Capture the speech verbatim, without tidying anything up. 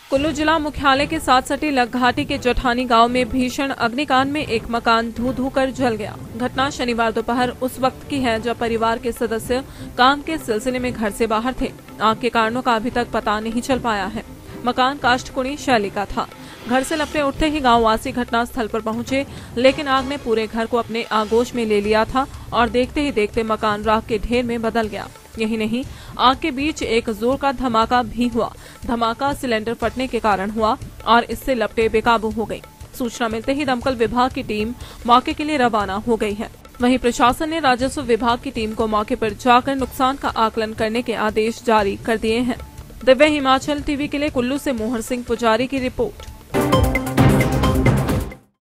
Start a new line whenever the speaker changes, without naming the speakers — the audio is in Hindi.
कुल्लू जिला मुख्यालय के साथ सटे लगघाटी के जठानी गांव में भीषण अग्निकांड में एक मकान धू धू कर जल गया। घटना शनिवार दोपहर उस वक्त की है जब परिवार के सदस्य काम के सिलसिले में घर से बाहर थे। आग के कारणों का अभी तक पता नहीं चल पाया है। मकान काष्ठकुणी शैली का था। घर से लपटे उठते ही गाँव वासी घटना स्थल पर पहुंचे, लेकिन आग ने पूरे घर को अपने आगोश में ले लिया था और देखते ही देखते मकान राख के ढेर में बदल गया। यही नहीं, आग के बीच एक जोर का धमाका भी हुआ। धमाका सिलेंडर फटने के कारण हुआ और इससे लपटे बेकाबू हो गई। सूचना मिलते ही दमकल विभाग की टीम मौके के लिए रवाना हो गई है। वहीं प्रशासन ने राजस्व विभाग की टीम को मौके पर जाकर नुकसान का आकलन करने के आदेश जारी कर दिए हैं। दिव्य हिमाचल टीवी के लिए कुल्लू से मोहन सिंह पुजारी की रिपोर्ट।